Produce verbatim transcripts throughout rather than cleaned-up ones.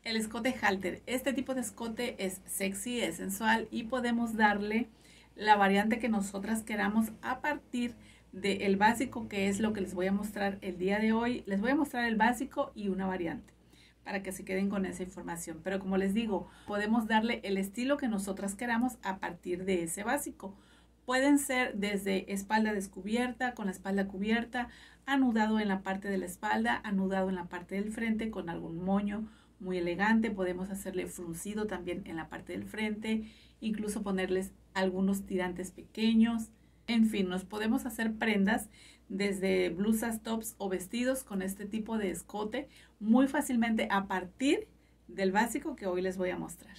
El escote halter. Este tipo de escote es sexy, es sensual y podemos darle la variante que nosotras queramos a partir del básico, que es lo que les voy a mostrar el día de hoy. Les voy a mostrar el básico y una variante para que se queden con esa información. Pero como les digo, podemos darle el estilo que nosotras queramos a partir de ese básico. Pueden ser desde espalda descubierta, con la espalda cubierta, anudado en la parte de la espalda, anudado en la parte del frente con algún moño muy elegante. Podemos hacerle fruncido también en la parte del frente, incluso ponerles algunos tirantes pequeños. En fin, nos podemos hacer prendas desde blusas, tops o vestidos con este tipo de escote muy fácilmente a partir del básico que hoy les voy a mostrar.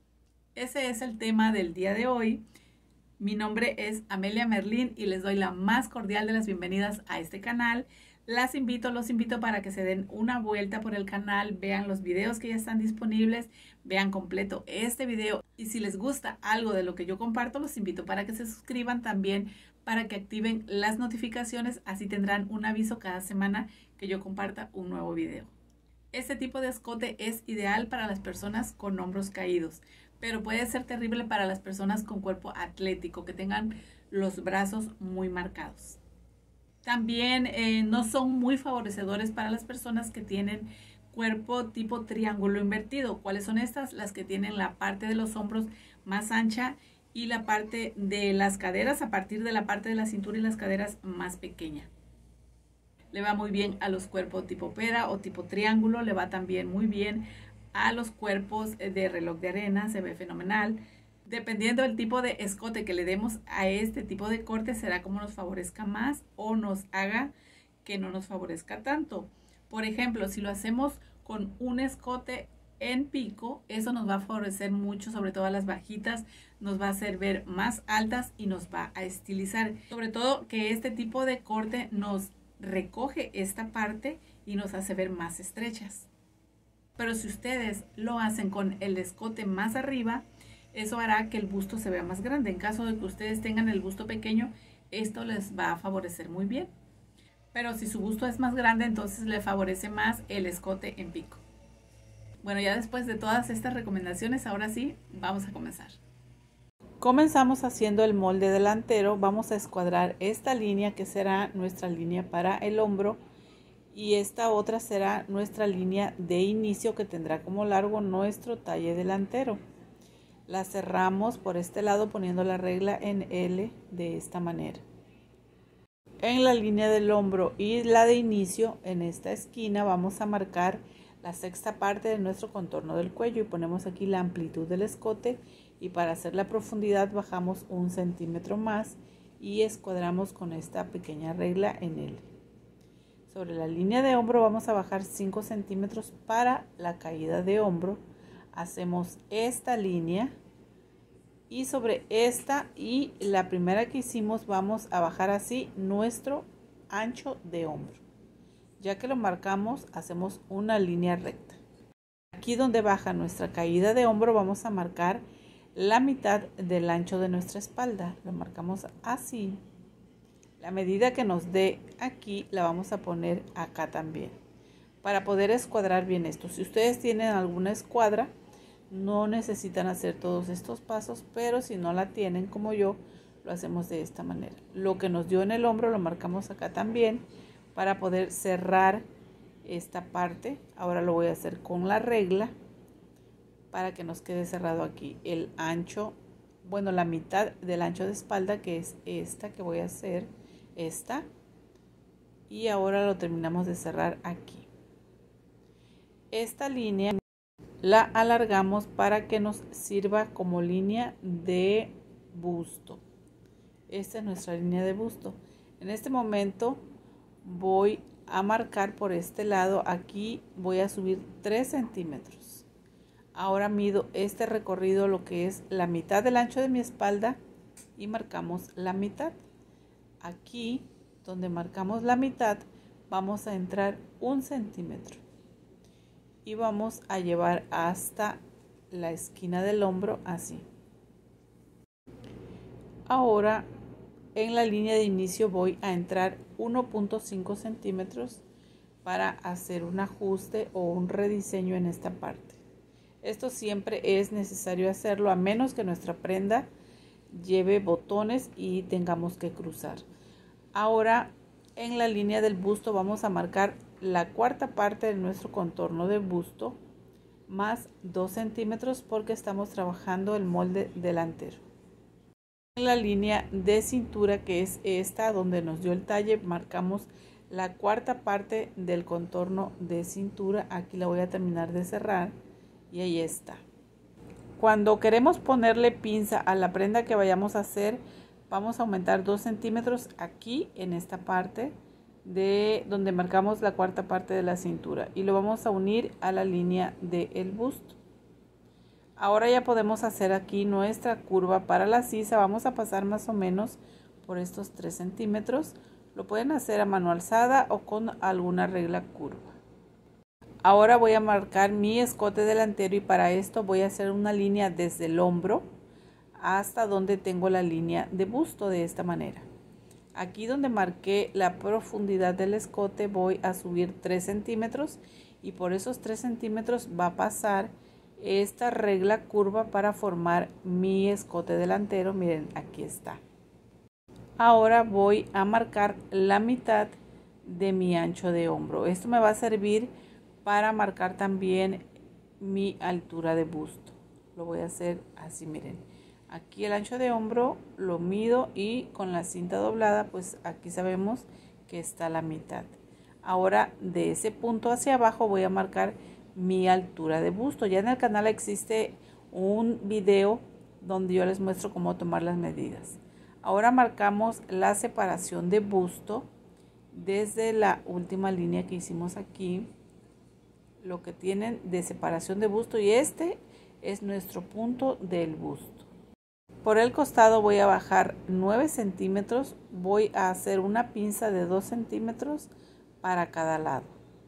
Ese es el tema del día de hoy. Mi nombre es Amelia Merlín y les doy la más cordial de las bienvenidas a este canal. Las invito, los invito para que se den una vuelta por el canal, vean los videos que ya están disponibles, vean completo este video y si les gusta algo de lo que yo comparto, los invito para que se suscriban también, para que activen las notificaciones, así tendrán un aviso cada semana que yo comparta un nuevo video. Este tipo de escote es ideal para las personas con hombros caídos, pero puede ser terrible para las personas con cuerpo atlético, que tengan los brazos muy marcados. También eh, no son muy favorecedores para las personas que tienen cuerpo tipo triángulo invertido. ¿Cuáles son estas? Las que tienen la parte de los hombros más ancha y la parte de las caderas, a partir de la parte de la cintura y las caderas más pequeña. Le va muy bien a los cuerpos tipo pera o tipo triángulo, le va también muy bien a los cuerpos de reloj de arena, se ve fenomenal. Dependiendo del tipo de escote que le demos a este tipo de corte, será como nos favorezca más o nos haga que no nos favorezca tanto. Por ejemplo, si lo hacemos con un escote en pico, eso nos va a favorecer mucho, sobre todo a las bajitas, nos va a hacer ver más altas y nos va a estilizar. Sobre todo que este tipo de corte nos recoge esta parte y nos hace ver más estrechas. Pero si ustedes lo hacen con el escote más arriba, eso hará que el busto se vea más grande. En caso de que ustedes tengan el busto pequeño, esto les va a favorecer muy bien. Pero si su busto es más grande, entonces le favorece más el escote en pico. Bueno, ya después de todas estas recomendaciones, ahora sí, vamos a comenzar. Comenzamos haciendo el molde delantero. Vamos a escuadrar esta línea que será nuestra línea para el hombro. Y esta otra será nuestra línea de inicio que tendrá como largo nuestro talle delantero. La cerramos por este lado poniendo la regla en L de esta manera. En la línea del hombro y la de inicio, en esta esquina, vamos a marcar la sexta parte de nuestro contorno del cuello y ponemos aquí la amplitud del escote, y para hacer la profundidad bajamos un centímetro más y escuadramos con esta pequeña regla en L. Sobre la línea de hombro vamos a bajar cinco centímetros para la caída de hombro. Hacemos esta línea y sobre esta y la primera que hicimos vamos a bajar así nuestro ancho de hombro. Ya que lo marcamos, hacemos una línea recta. Aquí donde baja nuestra caída de hombro vamos a marcar la mitad del ancho de nuestra espalda. Lo marcamos así. La medida que nos dé aquí la vamos a poner acá también, para poder escuadrar bien esto. Si ustedes tienen alguna escuadra, no necesitan hacer todos estos pasos, pero si no la tienen como yo, lo hacemos de esta manera. Lo que nos dio en el hombro lo marcamos acá también para poder cerrar esta parte. Ahora lo voy a hacer con la regla para que nos quede cerrado aquí el ancho, bueno, la mitad del ancho de espalda, que es esta que voy a hacer, esta, y ahora lo terminamos de cerrar aquí. Esta línea la alargamos para que nos sirva como línea de busto. Esta es nuestra línea de busto. En este momento voy a marcar por este lado, aquí voy a subir tres centímetros. Ahora mido este recorrido, lo que es la mitad del ancho de mi espalda, y marcamos la mitad. Aquí donde marcamos la mitad vamos a entrar un centímetro y vamos a llevar hasta la esquina del hombro así. Ahora en la línea de inicio voy a entrar uno punto cinco centímetros para hacer un ajuste o un rediseño en esta parte. Esto siempre es necesario hacerlo a menos que nuestra prenda lleve botones y tengamos que cruzar. Ahora en la línea del busto vamos a marcar la cuarta parte de nuestro contorno de busto más dos centímetros porque estamos trabajando el molde delantero. En la línea de cintura, que es esta donde nos dio el talle, marcamos la cuarta parte del contorno de cintura. Aquí la voy a terminar de cerrar y ahí está. Cuando queremos ponerle pinza a la prenda que vayamos a hacer, vamos a aumentar dos centímetros aquí en esta parte de donde marcamos la cuarta parte de la cintura y lo vamos a unir a la línea del busto. Ahora ya podemos hacer aquí nuestra curva para la sisa. Vamos a pasar más o menos por estos tres centímetros. Lo pueden hacer a mano alzada o con alguna regla curva. Ahora voy a marcar mi escote delantero y para esto voy a hacer una línea desde el hombro hasta donde tengo la línea de busto, de esta manera. Aquí donde marqué la profundidad del escote voy a subir tres centímetros y por esos tres centímetros va a pasar esta regla curva para formar mi escote delantero. Miren, aquí está. Ahora voy a marcar la mitad de mi ancho de hombro. Esto me va a servir para marcar también mi altura de busto. Lo voy a hacer así, miren. Aquí el ancho de hombro lo mido y con la cinta doblada, pues aquí sabemos que está la mitad. Ahora de ese punto hacia abajo voy a marcar mi altura de busto. Ya en el canal existe un video donde yo les muestro cómo tomar las medidas. Ahora marcamos la separación de busto desde la última línea que hicimos aquí, lo que tienen de separación de busto, y este es nuestro punto del busto. Por el costado voy a bajar nueve centímetros, voy a hacer una pinza de dos centímetros para cada lado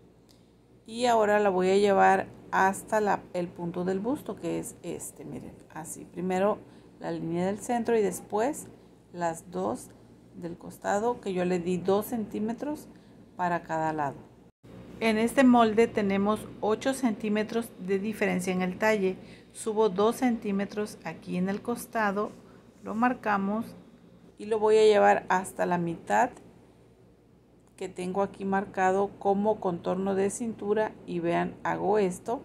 y ahora la voy a llevar hasta la, el punto del busto, que es este, miren, así. Primero la línea del centro y después las dos del costado, que yo le di dos centímetros para cada lado. En este molde tenemos ocho centímetros de diferencia en el talle. Subo dos centímetros aquí en el costado, lo marcamos y lo voy a llevar hasta la mitad que tengo aquí marcado como contorno de cintura. Y vean, hago esto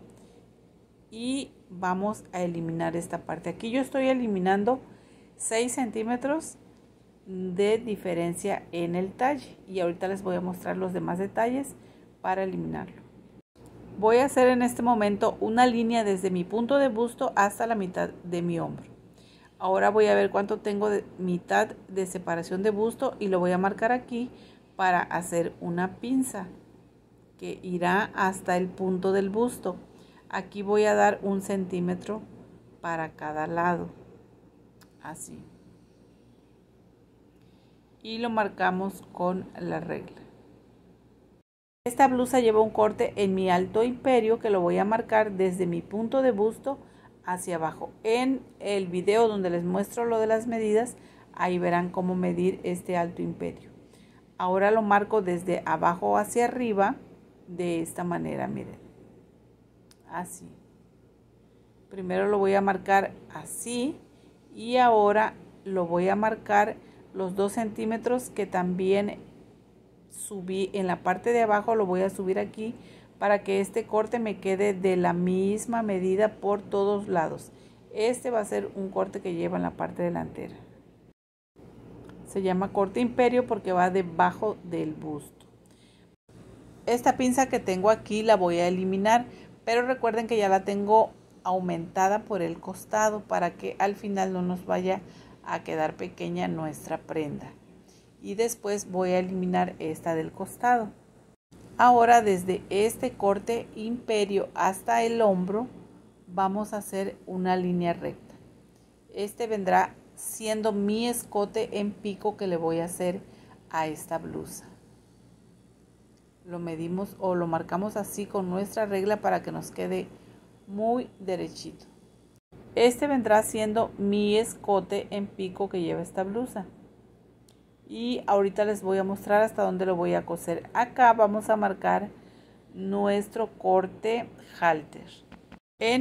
y vamos a eliminar esta parte. Aquí yo estoy eliminando seis centímetros de diferencia en el talle y ahorita les voy a mostrar los demás detalles para eliminarlo. Voy a hacer en este momento una línea desde mi punto de busto hasta la mitad de mi hombro. Ahora voy a ver cuánto tengo de mitad de separación de busto y lo voy a marcar aquí para hacer una pinza que irá hasta el punto del busto. Aquí voy a dar un centímetro para cada lado, así, y lo marcamos con la regla. Esta blusa lleva un corte en mi alto imperio que lo voy a marcar desde mi punto de busto hacia abajo. En el video donde les muestro lo de las medidas, ahí verán cómo medir este alto imperio. Ahora lo marco desde abajo hacia arriba de esta manera, miren, así. Primero lo voy a marcar así y ahora lo voy a marcar los dos centímetros que también subí en la parte de abajo, lo voy a subir aquí para que este corte me quede de la misma medida por todos lados. Este va a ser un corte que lleva en la parte delantera. Se llama corte imperio porque va debajo del busto. Esta pinza que tengo aquí la voy a eliminar, pero recuerden que ya la tengo aumentada por el costado para que al final no nos vaya a quedar pequeña nuestra prenda. Y después voy a eliminar esta del costado. Ahora desde este corte imperio hasta el hombro vamos a hacer una línea recta. Este vendrá siendo mi escote en pico que le voy a hacer a esta blusa. Lo medimos o lo marcamos así con nuestra regla para que nos quede muy derechito. Este vendrá siendo mi escote en pico que lleva esta blusa. Y ahorita les voy a mostrar hasta dónde lo voy a coser. Acá vamos a marcar nuestro corte halter. En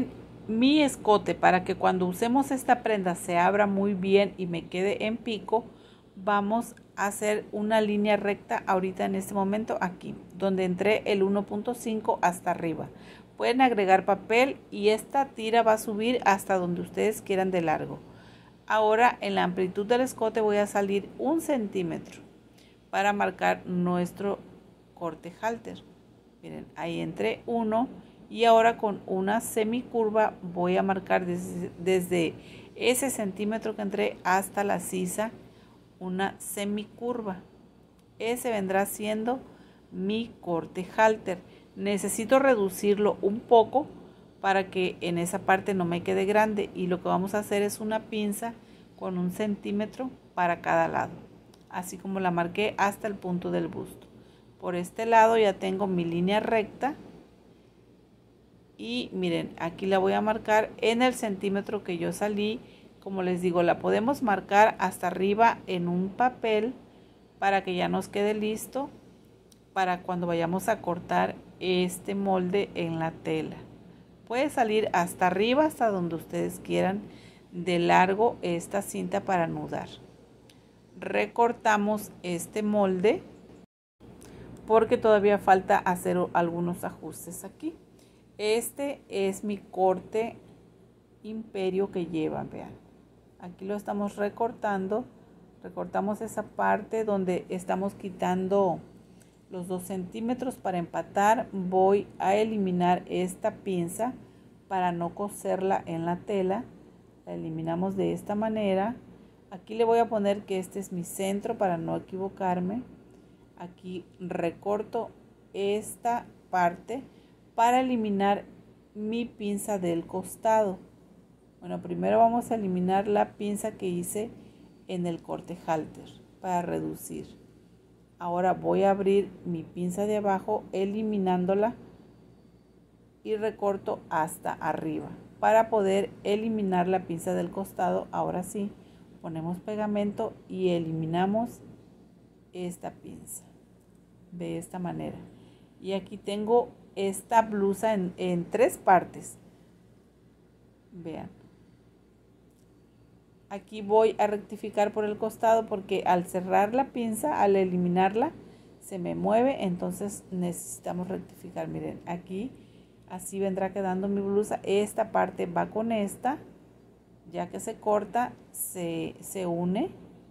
mi escote, para que cuando usemos esta prenda se abra muy bien y me quede en pico, vamos a hacer una línea recta ahorita en este momento aquí, donde entré el uno punto cinco hasta arriba. Pueden agregar papel y esta tira va a subir hasta donde ustedes quieran de largo. Ahora en la amplitud del escote voy a salir un centímetro para marcar nuestro corte halter. Miren, ahí entré uno. Y ahora con una semicurva voy a marcar desde, desde ese centímetro que entré hasta la sisa una semicurva. Ese vendrá siendo mi corte halter. Necesito reducirlo un poco para que en esa parte no me quede grande, y lo que vamos a hacer es una pinza con un centímetro para cada lado, así como la marqué hasta el punto del busto. Por este lado ya tengo mi línea recta. Y miren, aquí la voy a marcar en el centímetro que yo salí. Como les digo, la podemos marcar hasta arriba en un papel para que ya nos quede listo para cuando vayamos a cortar este molde en la tela. Puede salir hasta arriba, hasta donde ustedes quieran de largo esta cinta para anudar. Recortamos este molde porque todavía falta hacer algunos ajustes aquí. Este es mi corte imperio que lleva, vean. Aquí lo estamos recortando. Recortamos esa parte donde estamos quitando los dos centímetros para empatar. Voy a eliminar esta pinza para no coserla en la tela. La eliminamos de esta manera. Aquí le voy a poner que este es mi centro para no equivocarme. Aquí recorto esta parte para eliminar mi pinza del costado. Bueno, primero vamos a eliminar la pinza que hice en el corte halter para reducir. Ahora voy a abrir mi pinza de abajo eliminándola y recorto hasta arriba para poder eliminar la pinza del costado. Ahora sí, ponemos pegamento y eliminamos esta pinza de esta manera. Y aquí tengo esta blusa en, en tres partes. Vean. Aquí voy a rectificar por el costado porque al cerrar la pinza, al eliminarla, se me mueve. Entonces necesitamos rectificar. Miren, aquí así vendrá quedando mi blusa. Esta parte va con esta. Ya que se corta, se, se une.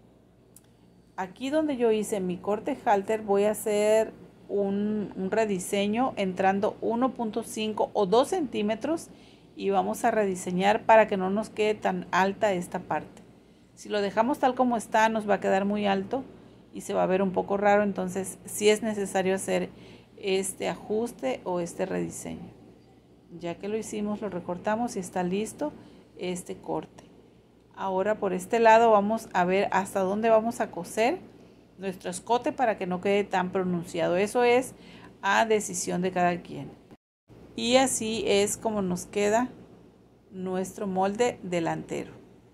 Aquí donde yo hice mi corte halter voy a hacer Un, un rediseño entrando uno punto cinco o dos centímetros y vamos a rediseñar para que no nos quede tan alta esta parte. Si lo dejamos tal como está, nos va a quedar muy alto y se va a ver un poco raro. Entonces sí es necesario hacer este ajuste o este rediseño. Ya que lo hicimos, lo recortamos y está listo este corte. Ahora por este lado vamos a ver hasta dónde vamos a coser nuestro escote para que no quede tan pronunciado. Eso es a decisión de cada quien. Y así es como nos queda nuestro molde delantero.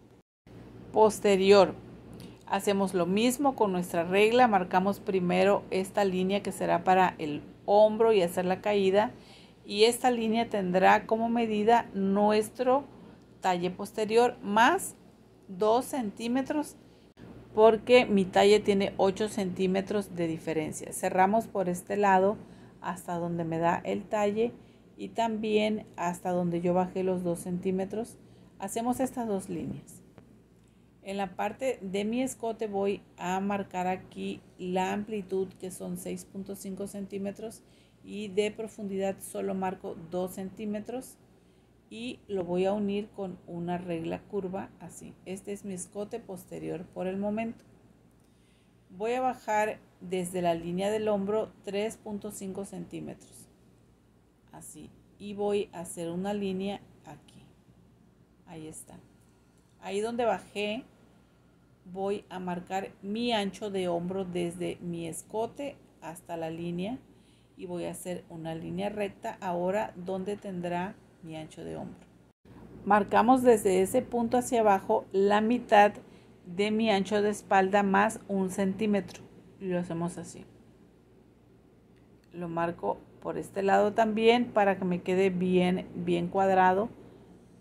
Posterior, hacemos lo mismo con nuestra regla. Marcamos primero esta línea que será para el hombro y hacer la caída, y esta línea tendrá como medida nuestro talle posterior más dos centímetros, porque mi talle tiene ocho centímetros de diferencia. Cerramos por este lado hasta donde me da el talle y también hasta donde yo bajé los dos centímetros. Hacemos estas dos líneas. En la parte de mi escote voy a marcar aquí la amplitud, que son seis punto cinco centímetros, y de profundidad solo marco dos centímetros. Y lo voy a unir con una regla curva así. Este es mi escote posterior por el momento. Voy a bajar desde la línea del hombro tres punto cinco centímetros así, y voy a hacer una línea aquí. Ahí está. Ahí donde bajé voy a marcar mi ancho de hombro desde mi escote hasta la línea y voy a hacer una línea recta ahora donde tendrá mi ancho de hombro. Marcamos desde ese punto hacia abajo la mitad de mi ancho de espalda más un centímetro y lo hacemos así. Lo marco por este lado también para que me quede bien bien cuadrado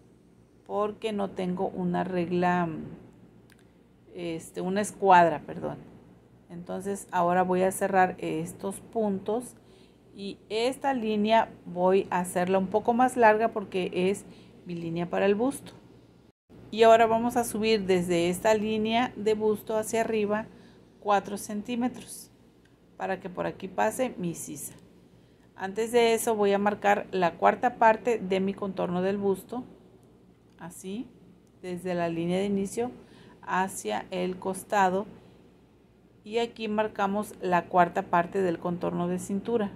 porque no tengo una regla, este, una escuadra, perdón. Entonces ahora voy a cerrar estos puntos y esta línea voy a hacerla un poco más larga porque es mi línea para el busto. Y ahora vamos a subir desde esta línea de busto hacia arriba cuatro centímetros para que por aquí pase mi sisa. Antes de eso voy a marcar la cuarta parte de mi contorno del busto, así, desde la línea de inicio hacia el costado, y aquí marcamos la cuarta parte del contorno de cintura.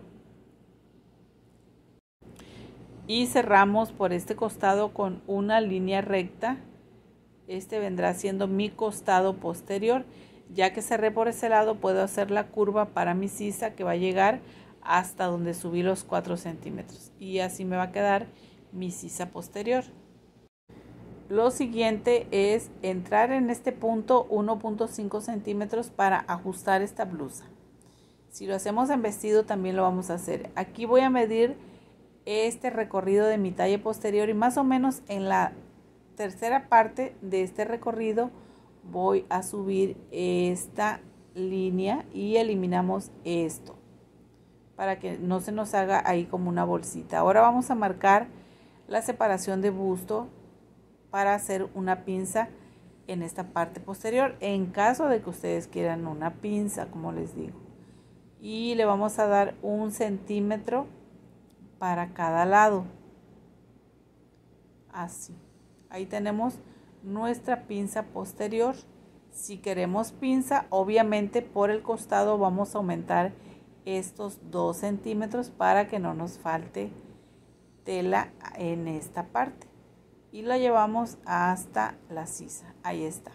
Y cerramos por este costado con una línea recta. Este vendrá siendo mi costado posterior. Ya que cerré por ese lado, puedo hacer la curva para mi sisa que va a llegar hasta donde subí los cuatro centímetros. Y así me va a quedar mi sisa posterior. Lo siguiente es entrar en este punto uno punto cinco centímetros para ajustar esta blusa. Si lo hacemos en vestido también lo vamos a hacer. Aquí voy a medir este recorrido de mi talle posterior y más o menos en la tercera parte de este recorrido voy a subir esta línea y eliminamos esto para que no se nos haga ahí como una bolsita. Ahora vamos a marcar la separación de busto para hacer una pinza en esta parte posterior, en caso de que ustedes quieran una pinza, como les digo. Y le vamos a dar un centímetro para cada lado. Así. Ahí tenemos nuestra pinza posterior. Si queremos pinza, obviamente por el costado vamos a aumentar estos dos centímetros para que no nos falte tela en esta parte. Y la llevamos hasta la sisa. Ahí está.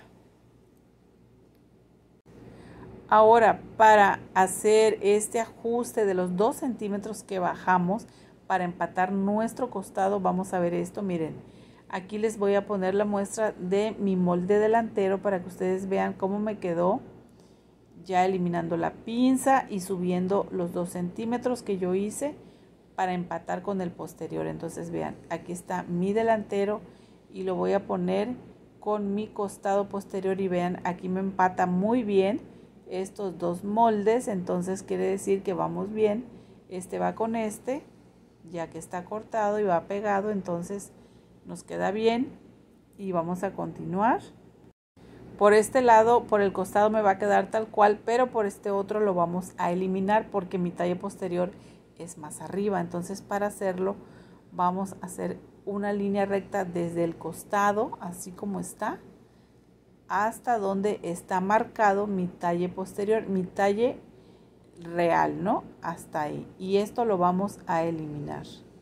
Ahora, para hacer este ajuste de los dos centímetros que bajamos para empatar nuestro costado, vamos a ver esto. Miren, aquí les voy a poner la muestra de mi molde delantero para que ustedes vean cómo me quedó, ya eliminando la pinza y subiendo los dos centímetros que yo hice para empatar con el posterior. Entonces vean, aquí está mi delantero y lo voy a poner con mi costado posterior y vean, aquí me empata muy bien estos dos moldes. Entonces quiere decir que vamos bien. Este va con este, ya que está cortado y va pegado, entonces nos queda bien. Y vamos a continuar. Por este lado, por el costado me va a quedar tal cual, pero por este otro lo vamos a eliminar porque mi talle posterior es más arriba. Entonces para hacerlo vamos a hacer una línea recta desde el costado, así como está, hasta donde está marcado mi talle posterior, mi talle real, ¿no? Hasta ahí. Y esto lo vamos a eliminar.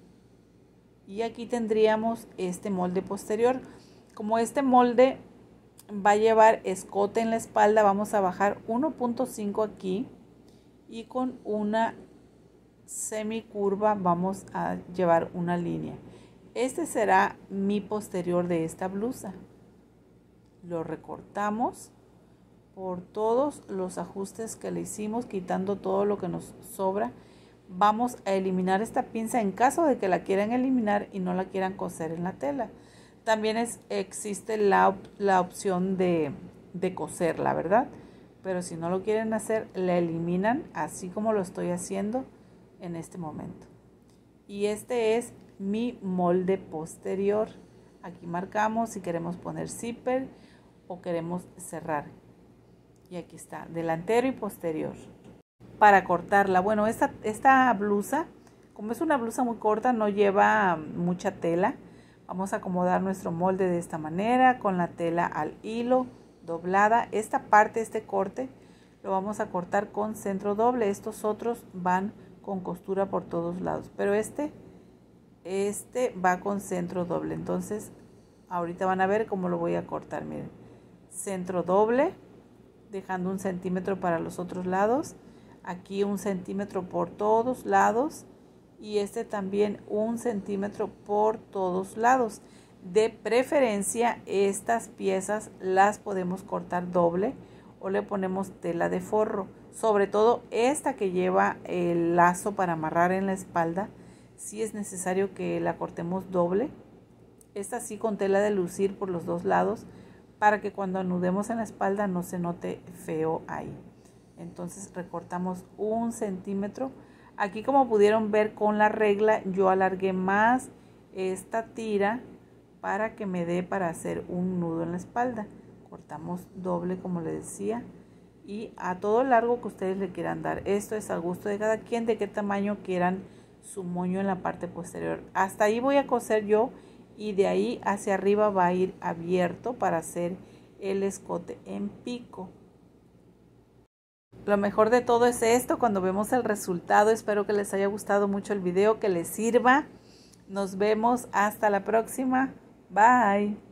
Y aquí tendríamos este molde posterior. Como este molde va a llevar escote en la espalda, vamos a bajar uno punto cinco aquí y con una semicurva vamos a llevar una línea. Este será mi posterior de esta blusa. Lo recortamos por todos los ajustes que le hicimos, quitando todo lo que nos sobra. Vamos a eliminar esta pinza en caso de que la quieran eliminar y no la quieran coser en la tela. También es, existe la, la opción de, de coserla, ¿verdad? Pero si no lo quieren hacer, la eliminan así como lo estoy haciendo en este momento. Y este es mi molde posterior. Aquí marcamos si queremos poner zipper o queremos cerrar. Y aquí está, delantero y posterior. Para cortarla, bueno, esta, esta blusa, como es una blusa muy corta, no lleva mucha tela. Vamos a acomodar nuestro molde de esta manera, con la tela al hilo, doblada. Esta parte, este corte, lo vamos a cortar con centro doble. Estos otros van con costura por todos lados, pero este, este va con centro doble. Entonces, ahorita van a ver cómo lo voy a cortar. Miren, centro doble, dejando un centímetro para los otros lados. Aquí un centímetro por todos lados. Y este también un centímetro por todos lados. De preferencia, estas piezas las podemos cortar doble o le ponemos tela de forro. Sobre todo esta que lleva el lazo para amarrar en la espalda, sí es necesario que la cortemos doble Esta sí con tela de lucir por los dos lados, para que cuando anudemos en la espalda no se note feo ahí. Entonces recortamos un centímetro. Aquí, como pudieron ver con la regla, yo alargué más esta tira para que me dé para hacer un nudo en la espalda. Cortamos doble, como les decía, y a todo largo que ustedes le quieran dar. Esto es al gusto de cada quien, de qué tamaño quieran su moño en la parte posterior. Hasta ahí voy a coser yo, y de ahí hacia arriba va a ir abierto para hacer el escote en pico. Lo mejor de todo es esto, cuando vemos el resultado. Espero que les haya gustado mucho el video, que les sirva. Nos vemos hasta la próxima. Bye.